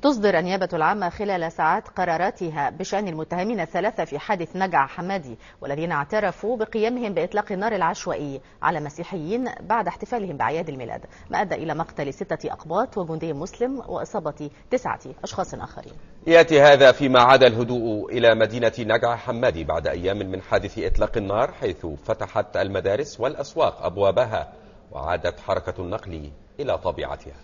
تصدر النيابة العامة خلال ساعات قراراتها بشأن المتهمين الثلاثة في حادث نجع حمادي، والذين اعترفوا بقيامهم بإطلاق النار العشوائي على مسيحيين بعد احتفالهم بأعياد الميلاد، ما أدى إلى مقتل 6 أقباط وجندي مسلم وإصابة 9 أشخاص آخرين. يأتي هذا فيما عاد الهدوء إلى مدينة نجع حمادي بعد أيام من حادث إطلاق النار، حيث فتحت المدارس والأسواق أبوابها وعادت حركة النقل إلى طبيعتها.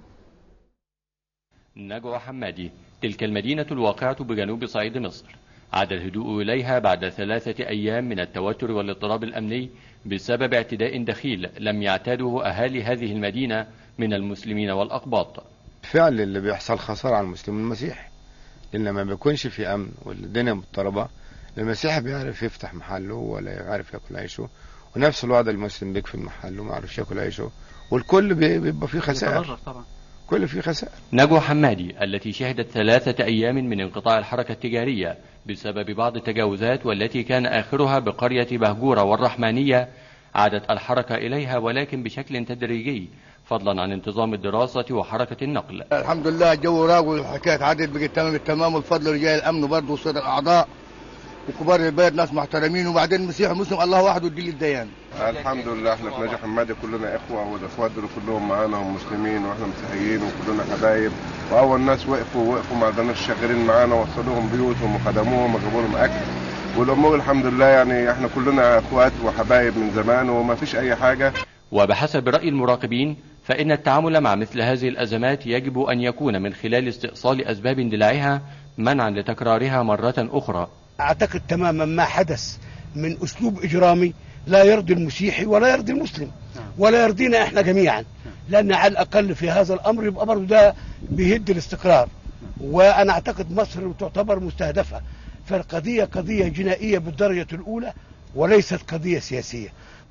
نجع حمادي تلك المدينة الواقعة بجنوب صعيد مصر، عاد الهدوء إليها بعد 3 أيام من التوتر والاضطراب الأمني بسبب اعتداء دخيل لم يعتاده أهالي هذه المدينة من المسلمين والأقباط. فعل اللي بيحصل خسارة على المسلم والمسيحي، لأن ما بيكونش في أمن والدنيا مضطربة، المسيحي بيعرف يفتح محله ولا يعرف ياكل عيشه، ونفس الوضع المسلم بيقفل محله وما يعرفش ياكل عيشه، والكل بيبقى فيه خسائر طبعا. كل فيه خسائر. نجع حمادي التي شهدت 3 أيام من انقطاع الحركة التجارية بسبب بعض التجاوزات، والتي كان آخرها بقرية بهجورة والرحمانية، عادت الحركة إليها ولكن بشكل تدريجي، فضلا عن انتظام الدراسة وحركة النقل. الحمد لله الجو راق والحكاية عادت بقت تمام التمام، والفضل رجال الأمن برضه وصول الأعضاء وكبار البلد ناس محترمين، وبعدين مسيحي مسلم الله واحد والدين الديان. الحمد لله احنا في نجع حمادي كلنا اخوه، والاخوات دول كلهم معانا ومسلمين واحنا مسيحيين وكلنا حبايب، واول ناس وقفوا مع الناس شغالين معانا، وصلوهم بيوتهم وخدموهم وجابوا لهم اكل، والامور الحمد لله يعني احنا كلنا اخوات وحبايب من زمان وما فيش اي حاجه. وبحسب رأي المراقبين فإن التعامل مع مثل هذه الأزمات يجب أن يكون من خلال استئصال أسباب اندلاعها منعا لتكرارها مرة أخرى. أعتقد تماما ما حدث من أسلوب إجرامي لا يرضي المسيحي ولا يرضي المسلم ولا يرضينا إحنا جميعا، لأن على الأقل في هذا الأمر يبقى برضه ده بيهد الاستقرار، وأنا أعتقد مصر تعتبر مستهدفة، فالقضية قضية جنائية بالدرجة الأولى وليست قضية سياسية.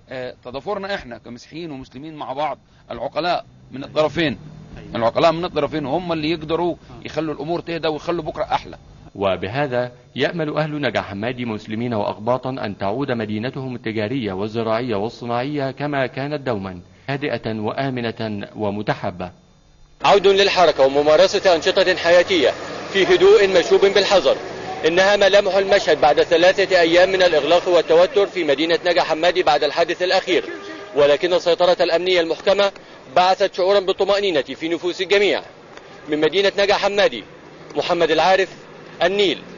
تضافرنا إحنا كمسيحيين ومسلمين مع بعض، العقلاء من الطرفين، العقلاء من الطرفين هم اللي يقدروا يخلوا الأمور تهدى ويخلوا بكرة أحلى. وبهذا يأمل أهل نجع حمادي مسلمين وأقباطا أن تعود مدينتهم التجارية والزراعية والصناعية كما كانت دوما، هادئة وآمنة ومتحبة. عود للحركة وممارسة أنشطة حياتية في هدوء مشوب بالحذر، إنها ملامح المشهد بعد 3 أيام من الإغلاق والتوتر في مدينة نجع حمادي بعد الحادث الأخير، ولكن السيطرة الأمنية المحكمة بعثت شعورا بالطمأنينة في نفوس الجميع. من مدينة نجع حمادي، محمد العارف، النيل.